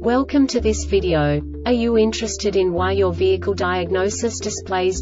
Welcome to this video. Are you interested in why your vehicle diagnosis displays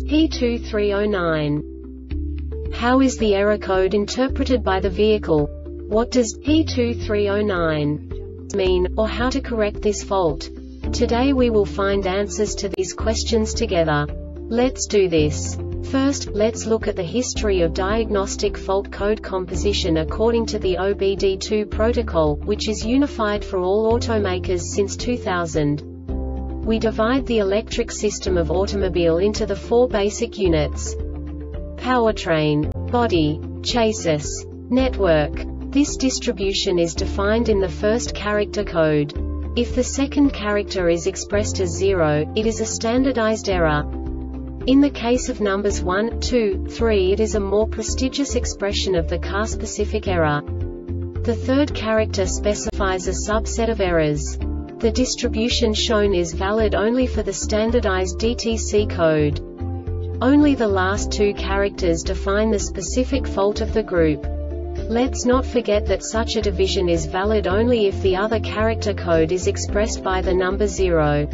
P2309? How is the error code interpreted by the vehicle? What does P2309 mean, or how to correct this fault? Today we will find answers to these questions together. Let's do this. First, let's look at the history of diagnostic fault code composition according to the OBD2 protocol, which is unified for all automakers since 2000. We divide the electric system of automobile into the four basic units: powertrain, body, chassis, network. This distribution is defined in the first character code. If the second character is expressed as 0, it is a standardized error. In the case of numbers 1, 2, 3, it is a more prestigious expression of the car-specific error. The third character specifies a subset of errors. The distribution shown is valid only for the standardized DTC code. Only the last two characters define the specific fault of the group. Let's not forget that such a division is valid only if the other character code is expressed by the number 0.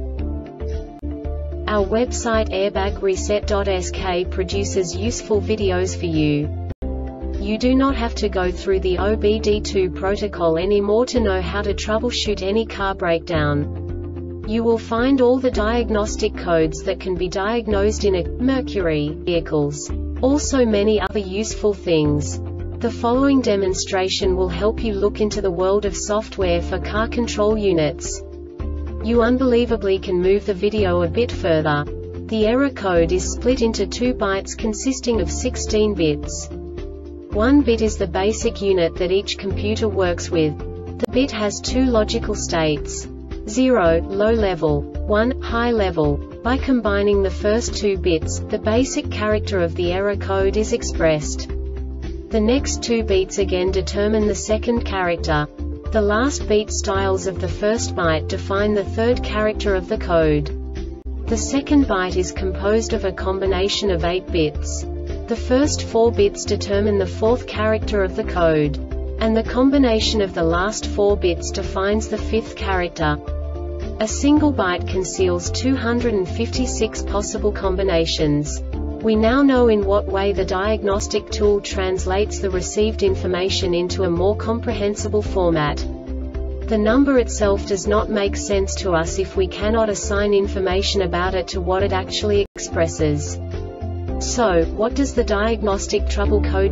Our website airbagreset.sk produces useful videos for you. You do not have to go through the OBD2 protocol anymore to know how to troubleshoot any car breakdown. You will find all the diagnostic codes that can be diagnosed in a Mercury vehicles. Also many other useful things. The following demonstration will help you look into the world of software for car control units. You unbelievably can move the video a bit further. The error code is split into 2 bytes consisting of 16 bits. 1 bit is the basic unit that each computer works with. The bit has 2 logical states: 0, low level, 1, high level. By combining the first 2 bits, the basic character of the error code is expressed. The next 2 beats again determine the second character. The last beat styles of the first byte define the third character of the code. The second byte is composed of a combination of 8 bits. The first 4 bits determine the fourth character of the code. And the combination of the last 4 bits defines the fifth character. A single byte conceals 256 possible combinations. We now know in what way the diagnostic tool translates the received information into a more comprehensible format. The number itself does not make sense to us if we cannot assign information about it to what it actually expresses. So, what does the diagnostic trouble code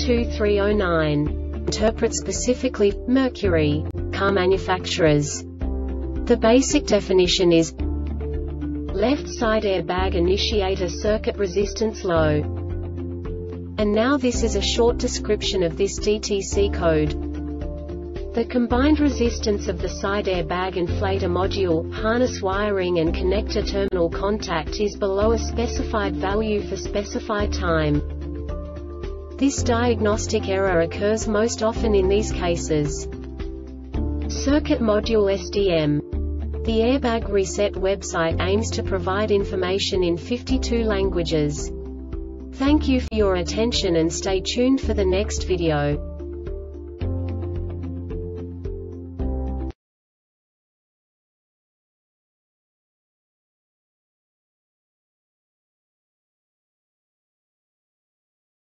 P2309 interpret specifically for Mercury car manufacturers? The basic definition is: left side airbag initiator circuit resistance low. And now this is a short description of this DTC code. The combined resistance of the side airbag inflator module, harness wiring and connector terminal contact is below a specified value for specified time. This diagnostic error occurs most often in these cases: circuit module SDM. The Airbag Reset website aims to provide information in 52 languages. Thank you for your attention and stay tuned for the next video.